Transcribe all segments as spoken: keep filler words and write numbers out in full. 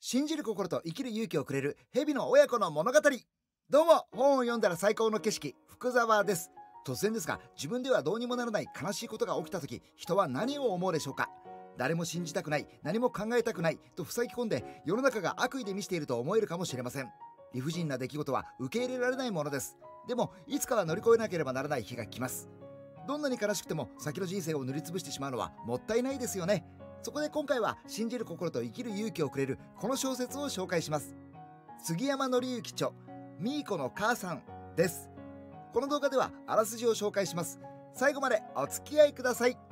信じる心と生きる勇気をくれる蛇の親子の物語。どうも、本を読んだら最高の景色、福沢です。突然ですが、自分ではどうにもならない悲しいことが起きた時、人は何を思うでしょうか。誰も信じたくない、何も考えたくないと塞ぎ込んで、世の中が悪意で満ちていると思えるかもしれません。理不尽な出来事は受け入れられないものです。でもいつかは乗り越えなければならない日が来ます。どんなに悲しくても先の人生を塗りつぶしてしまうのはもったいないですよね。そこで今回は信じる心と生きる勇気をくれるこの小説を紹介します。杉山紀之著、みーこの母さんです。この動画ではあらすじを紹介します。最後までお付き合いください。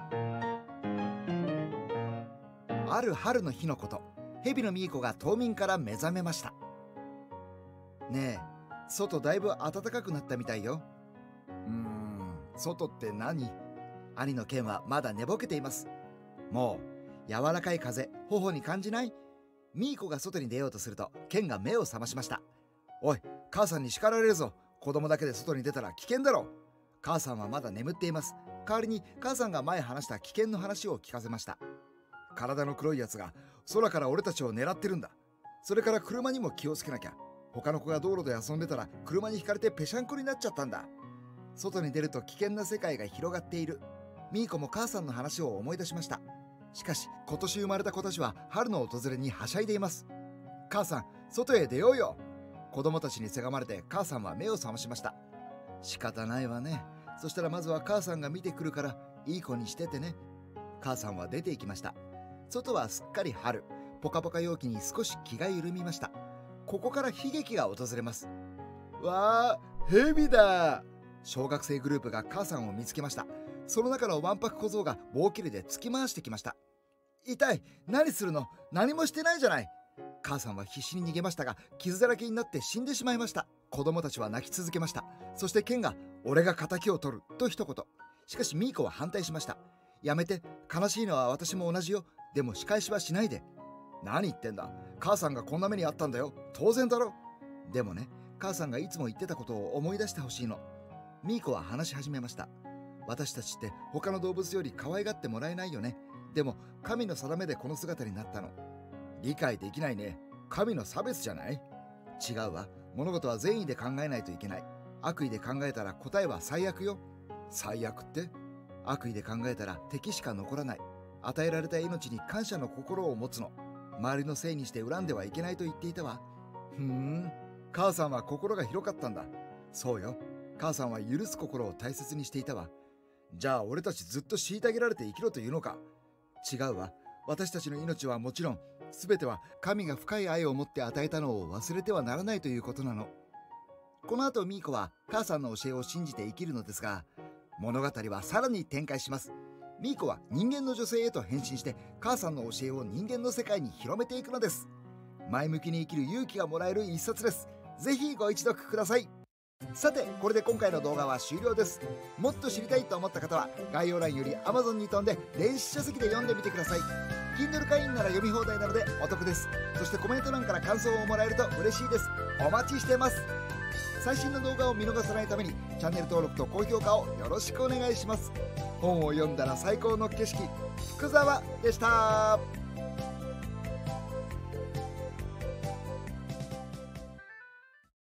ある春の日のこと、蛇のみーこが冬眠から目覚めました。ねえ、外だいぶ暖かくなったみたいよ。うーん、外って何？兄のケンはまだ寝ぼけています。もう柔らかい風、頬に感じない？ミーコが外に出ようとすると、ケンが目を覚ましました。おい、母さんに叱られるぞ。子供だけで外に出たら危険だろ。母さんはまだ眠っています。代わりに母さんが前話した危険の話を聞かせました。体の黒いやつが空から俺たちを狙ってるんだ。それから車にも気をつけなきゃ。他の子が道路で遊んでたら車にひかれてぺしゃんこになっちゃったんだ。外に出ると危険な世界が広がっている。ミーコも母さんの話を思い出しました。しかし今年生まれた子たちは春の訪れにはしゃいでいます。母さん、外へ出ようよ。子供たちにせがまれて母さんは目を覚ましました。仕方ないわね。そしたらまずは母さんが見てくるからいい子にしててね。母さんは出て行きました。外はすっかり春、ポカポカ陽気に少し気が緩みました。ここから悲劇が訪れます。わあ、蛇だ。小学生グループが母さんを見つけました。その中のわんぱく小僧が棒切れで突き回してきました。痛い、何するの？何もしてないじゃない。母さんは必死に逃げましたが、傷だらけになって死んでしまいました。子供たちは泣き続けました。そしてケンが俺が仇を取ると一言。しかしミーコは反対しました。やめて、悲しいのは私も同じよ。でも仕返しはしないで。何言ってんだ。母さんがこんな目にあったんだよ。当然だろ。でもね、母さんがいつも言ってたことを思い出してほしいの。ミーコは話し始めました。私たちって他の動物より可愛がってもらえないよね。でも神の定めでこの姿になったの。理解できないね。神の差別じゃない？違うわ。物事は善意で考えないといけない。悪意で考えたら答えは最悪よ。最悪って？悪意で考えたら敵しか残らない。与えられた命に感謝の心を持つの。周りのせいにして恨んではいけないと言っていたわ。ふーん、母さんは心が広かったんだ。そうよ。母さんは許す心を大切にしていたわ。じゃあ俺たちずっと虐げられて生きろというのか？違うわ。私たちの命はもちろん、全ては神が深い愛を持って与えたのを忘れてはならないということなの。この後ミーコは母さんの教えを信じて生きるのですが、物語はさらに展開します。ミーコは人間の女性へと変身して母さんの教えを人間の世界に広めていくのです。前向きに生きる勇気がもらえる一冊です。ぜひご一読ください。さて、これで今回の動画は終了です。もっと知りたいと思った方は概要欄より Amazon に飛んで電子書籍で読んでみてください。 Kindle 会員なら読み放題なのでお得です。そしてコメント欄から感想をもらえると嬉しいです。お待ちしてます。最新の動画を見逃さないためにチャンネル登録と高評価をよろしくお願いします。本を読んだら最高の景色、福沢でした。